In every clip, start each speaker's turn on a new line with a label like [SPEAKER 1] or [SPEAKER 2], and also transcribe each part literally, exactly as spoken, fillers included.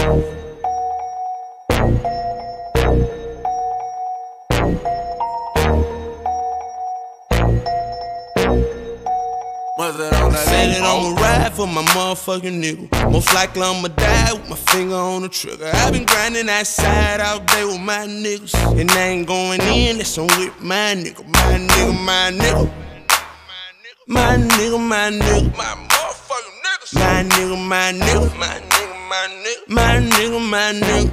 [SPEAKER 1] I said that I'ma ride for my motherfucking nigga. Most likely I'ma die with my finger on the trigger. I been grinding outside all day with my niggas, and I ain't going in, that's on with my nigga. My nigga, my nigga. My nigga, my nigga. My motherfucking niggas. My nigga, my nigga. My nigga, my nigga. My nigga, my nigga.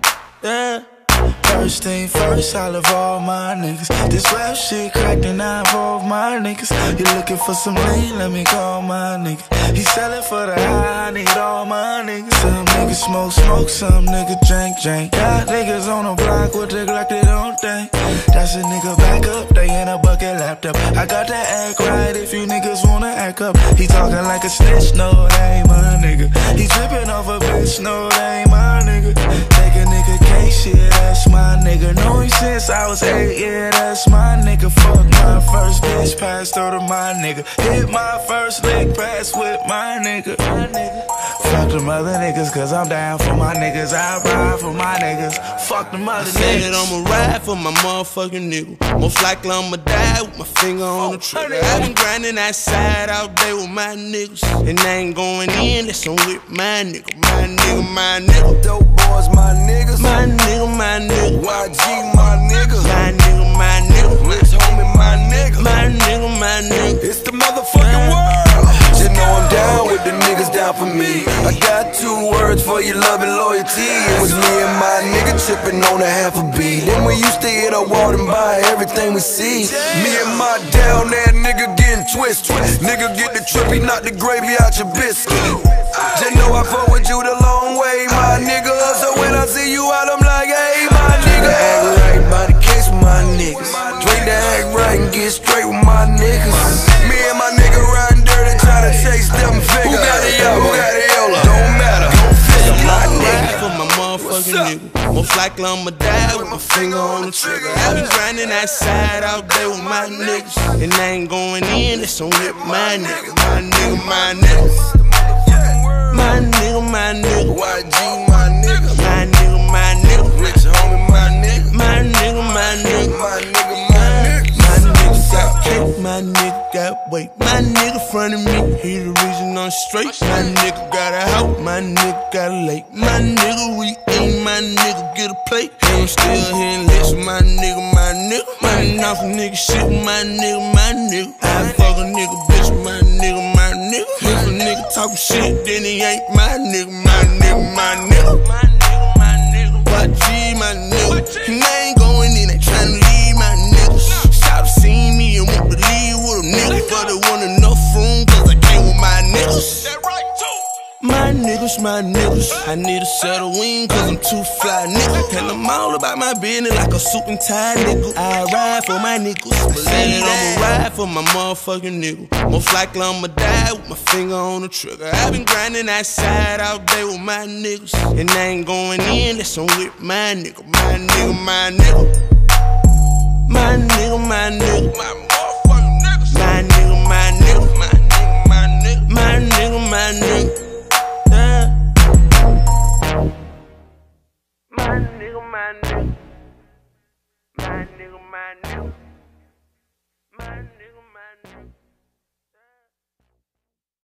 [SPEAKER 1] Yeah.
[SPEAKER 2] First thing first, I love all my niggas. This rap shit cracked and I involve my niggas. You looking for some lean, let me call my nigga. He sellin' for the high, I need all my niggas. Some niggas smoke, smoke, some niggas drink, drink. Got niggas on the block with the Glock they don't think. That's a nigga back up, they in a bucket laptop. I got to act right if you niggas wanna act up. He talking like a snitch, no, that ain't my nigga. He trippin' off a bitch, no, that ain't my nigga. Take a nigga case, shit, that's my nigga. Know him since I was eight, yeah, that's my nigga. Fuck my first bitch, passed over to my nigga. Hit my first lick, pass with my nigga. My nigga. Fuck them other niggas, cause I'm down for my niggas. I ride for my niggas. Fuck them other niggas.
[SPEAKER 1] I said that I'ma ride for my motherfucking nigga. Most likely I'ma die with my finger on the trigger. I been grinding outside all day with my niggas, and I ain't going in, that's on with my nigga. My nigga, my nigga.
[SPEAKER 3] Dope boys, my niggas.
[SPEAKER 1] My nigga, my nigga.
[SPEAKER 3] Y G, my nigga.
[SPEAKER 1] My nigga, my nigga.
[SPEAKER 3] Rich homie, my nigga.
[SPEAKER 1] My nigga, my nigga.
[SPEAKER 3] It's the motherfucking world. Just know I'm down with the niggas down for me. I got two words for your love and loyalty. It was me and my nigga tripping on a half a beat. Then we used to hit a wall and buy everything we see. Me and my down there nigga getting twisted. Nigga get the trippy, knock the gravy out your biscuit. Just know I fuck with you the long way, my nigga. So when I see you out, I'm like, hey, my nigga. Act right by the case with my niggas. Drink the act right and get straight with my niggas. Me and my nigga riding dirty, trying to chase them figures. Who got it up? Who got it yellow? Don't matter. Don't fit my nigga.
[SPEAKER 1] For my motherfucking nigga. Most likely I'ma die with my finger on the trigger. I been grinding outside all day with my niggas, and I ain't going in, that's on with my nigga. My nigga, my nigga. My nigga, my nigga.
[SPEAKER 3] Y G, my nigga.
[SPEAKER 1] My nigga, my nigga.
[SPEAKER 3] Rich homie, my nigga.
[SPEAKER 1] My nigga, my nigga.
[SPEAKER 3] My nigga, my nigga.
[SPEAKER 1] My nigga got cake, my nigga got weight. My nigga front of me, he the reason I'm straight. My nigga got a house, my nigga got a lake. My nigga we eat, my nigga get a plate. And I'm still hitting licks, my nigga, my nigga. Running off a nigga shit, my nigga, my nigga. I fuck a nigga, bitch, my nigga, my nigga. If a nigga talkin' shit, then he ain't my nigga, my nigga, my nigga. My nigga, my nigga. Y G, my nigga. And I ain't going in, they tryna leave my niggas. Shout seen me and won't believe with a nigga, but they want enough room, cause I came with my niggas. That right too. My niggas, my niggas. I need a set of wings, cause I'm too fly, nigga. And I'm all about my business like a suit and tie, nigga. I ride for my niggas. Believe that I'ma ride for my motherfucking nigga. Most likely I'ma die with my finger on the trigger. I been grinding outside all day with my niggas, and I ain't going in, that's on with my nigga. My nigga, my nigga. My nigga, my nigga. My